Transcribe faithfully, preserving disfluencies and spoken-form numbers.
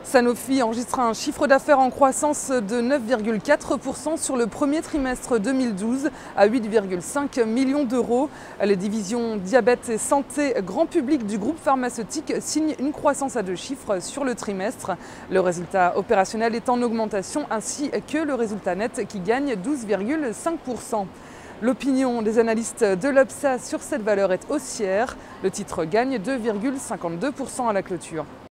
Sanofi enregistre un chiffre d'affaires en croissance de neuf virgule quatre pour cent sur le premier trimestre deux mille douze à huit virgule cinq millions d'euros. Les divisions diabète et santé grand public du groupe pharmaceutique signent une croissance à deux chiffres sur le trimestre. Le résultat opérationnel est en augmentation ainsi que le résultat net qui gagne douze virgule cinq pour cent. L'opinion des analystes de l'O B S A sur cette valeur est haussière. Le titre gagne deux virgule cinquante-deux pour cent à la clôture.